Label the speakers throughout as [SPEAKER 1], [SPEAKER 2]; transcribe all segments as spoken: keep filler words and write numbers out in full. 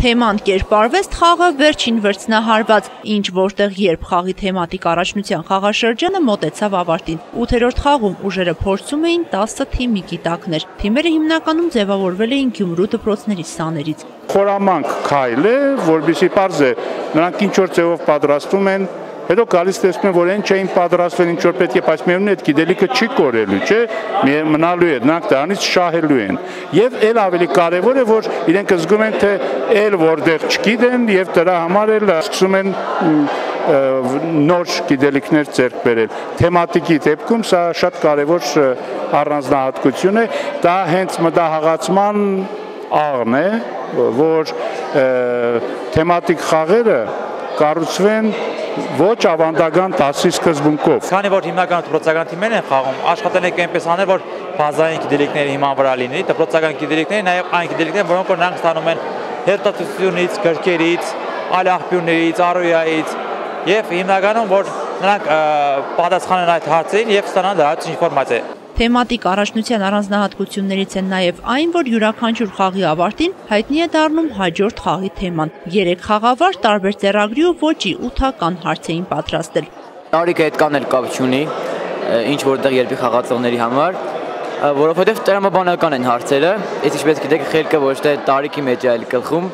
[SPEAKER 1] Թեման կերպարվեց խաղը վերջին վրձնահարված, ինչ որտեղ երբ խաղի թեմատիկ առաջնության խաղաշրջանը մոտեցավ ավարտին։ ութերորդ խաղում ուժերը փորձում էին տասը թիմի գիտակներ։ Թիմերը հիմնականում ձևավորվել էին Գյումրու դպրոցների սաներից։
[SPEAKER 2] Խորամանկ քայլ է, որովհետեւ պարզ է, նրանք ինչ որ ձևով պատրաստում են, հետո գալիս տեսնում են, որ այն չէին պատրաստվել, ինչ որ պետք է, բայց միևնույն է, այդ գիտելիքը չի կորելու, չէ, մնալու է, նրանք դրանից շահելու են։ Եվ էլ ավելի կարևոր է, որ իրենք զգում են, թե էլ որտեղ չգիտեն եւ դրա համար էլ սկսում են նոր գիտելիքներ ձեռք բերել։ Թեմատիկի դեպքում սա շատ կարևոր առանձնահատկություն է, դա հենց մտահղացման աղն է, որ թեմատիկ խաղերը կառուցվեն ոչ ավանդական դասի սկզբունքով։
[SPEAKER 3] Քանի որ հիմնականում դպրոցական թիմերն են խաղում, աշխատել ենք այնպես անել, որ բազային գիտելիքների հիման վրա լինի, դպրոցական գիտելիքները նաև այն գիտելիքներ, որոնք որ նրանք ստանում են հետազոտությունից, գրքերից, այլ աղբյուրներից, առօրյայից, եւ հիմնականում որ նրանք պատասխանեն այդ հարցերին եւ ստանան դրանից ինֆորմացիա։
[SPEAKER 1] Թեմատիկ առաջնության առանձնահատկություններից են նաև այն, որ յուրաքանչյուր խաղի ավարտին հայտնի է դառնում հաջորդ խաղի թեման։ Երեք խաղավար տարբեր ձեռագրի ու ոճի ութական հարց էին պատրաստել։
[SPEAKER 4] Տարիքը հետ կան էլ կապ չունի, ինչ որտեղ երբի խաղացողների համար, որովհետև տրամաբանական են հարցերը, իսկ ինչպես գիտեք, խելքը ոչ թե տարիքի մեջ է այլ գլխում։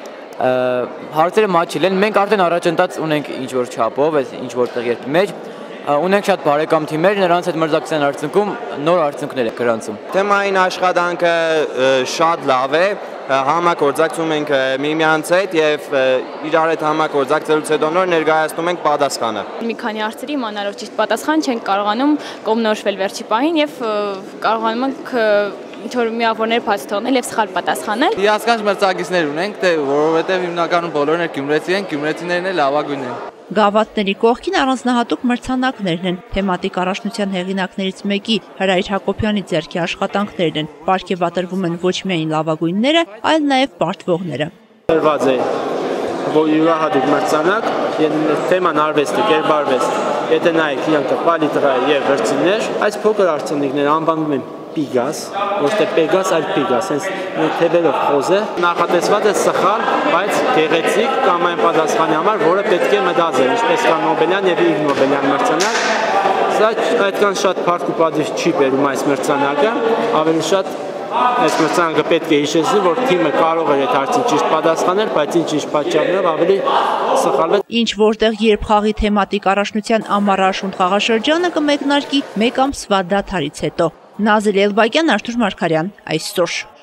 [SPEAKER 4] Հարցերը մաչիլ են, մենք արդեն առաջընթաց ունենք ինչ որ չափով, ինչ որտեղ երբի մեջ ունենք շատ բարեկամ թիմեր, նրանց հետ մրցակցության արդյունքում նոր արդյունքներ է գրանցում։
[SPEAKER 5] Թեմային աշխատանքը շատ լավ է, համագործակցում ենք միմյանց հետ եւ իրար հետ համագործակցելուց հետո նոր ներկայացնում ենք պատասխանը։
[SPEAKER 6] Մի քանի հարցերի իմանալով ճիշտ պատասխան չենք կարողանում կողմնորոշվել վերջի պահին եւ կարողանում ենք ինչ-որ միավորներ բաց թողնել եւ սխալ պատասխանել։
[SPEAKER 7] Հիասքանչ մրցակիցներ ունենք, թե որովհետեւ հիմնականում բոլորն էլ գյումրեցի են, գյումրեցիներն էլ լավագույնն են։
[SPEAKER 1] Գավաթների կողքին առանձնահատուկ մրցանակներն են, թեմատիկ առաջնության հեղինակներից մեկի Հրայր Հակոբյանի ձեռքի աշխատանքներն են, պարգևատրվում են ոչ միայն լավագույնները, այլ նաև պարտվողները։
[SPEAKER 8] Տրված է որ յուրահատուկ մրցանակ, թեման արվեստը, կերպարվեստ, եթե նայեք իրանք պալիտրա եւ վրձիններ, այս փոքր արցանիկները անվանում են Պիգաս, ոչ թե Պեգաս, այլ Պիգաս, հենց թևերով խոզը, նախատեսված է սխալ, բայց գեղեցիկ կամ այն պատասխանի համար, որը պետք է մտածել, ինչպես կա Նոբելյան եւ Իգ Նոբելյան մրցանակ։ Սա այդքան շատ փառք ու պատիվ չի բերում այս մրցանակը, ավելի շատ այս մրցանակը պետք է հիշեցնի, որ թիմը կարող է այդ հարցին ճիշտ պատասխանել, բայց ինչ-ինչ պատճառներով ավելի սխալվեց։
[SPEAKER 1] Ինչ որտեղ երբ խաղի թեմատիկ առաջնության ամառաշունչ խաղաշրջանը կմեկնարկի մեկ ամսվա դադարից հետո։ Նազիլ Էլբակյան, Արթուր Մարգարյան, այսօր։